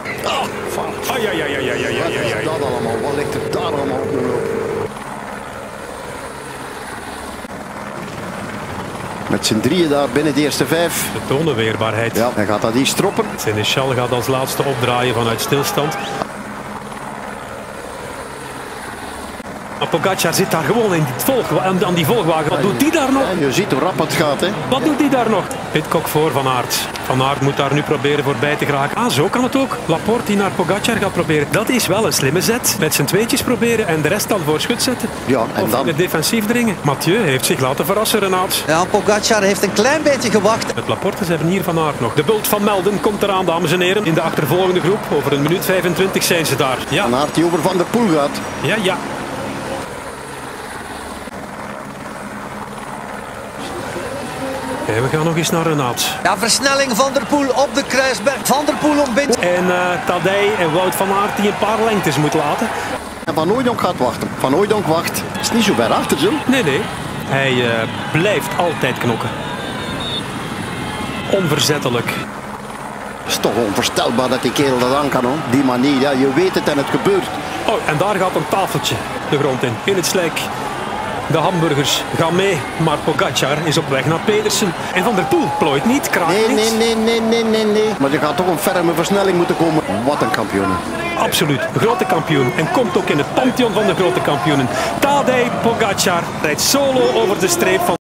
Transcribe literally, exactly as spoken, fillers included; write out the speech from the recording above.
Oh, ja, ja, ja, ja, ja, ja, Wat ja, is ja. dat allemaal? Wat ligt er daar allemaal op de loop? Met z'n drieën daar binnen de eerste vijf. De tonen weerbaarheid. Ja, dan gaat dat hier stroppen. Seneschal gaat als laatste opdraaien vanuit stilstand. Maar Pogacar zit daar gewoon in die volg, aan die volgwagen. Wat doet die daar nog? Ja, je ziet hoe rap het gaat, hè? Wat doet die daar nog? Pitcock voor Van Aert. Van Aert moet daar nu proberen voorbij te geraken. Ah, zo kan het ook. Laporte die naar Pogacar gaat proberen. Dat is wel een slimme zet. Met z'n tweetjes proberen en de rest dan voor schut zetten. Ja, en of dan... in het defensief dringen. Mathieu heeft zich laten verrassen, Renaat. Ja, Pogacar heeft een klein beetje gewacht. Het Laporte hebben hier Van Aert nog. De bult van Melden komt eraan, dames en heren. In de achtervolgende groep. Over een minuut vijfentwintig zijn ze daar. Ja, Van Aert die over Van der Poel gaat. ja, ja. En we gaan nog eens naar Renaat. Ja, versnelling Van der Poel op de kruisberg. Van der Poel ontbindt. En uh, Tadej en Wout van Aert die een paar lengtes moet laten. En Van Hooijdonk gaat wachten. Van Hooijdonk wacht. Is niet zo ver achter, zo. Nee, nee. Hij uh, blijft altijd knokken. Onverzettelijk. Het is toch onvoorstelbaar dat die kerel dat aan kan, hoor. Die manier, ja, je weet het en het gebeurt. Oh, en daar gaat een tafeltje de grond in. In het slijk. De hamburgers gaan mee, maar Pogacar is op weg naar Pedersen. En Van der Poel plooit niet, kraakt Nee, niet. nee, nee, nee, nee, nee, nee. Maar er gaat toch een ferme versnelling moeten komen. Wat een kampioen. Absoluut, grote kampioen. En komt ook in het pantheon van de grote kampioenen. Tadej Pogacar rijdt solo over de streep van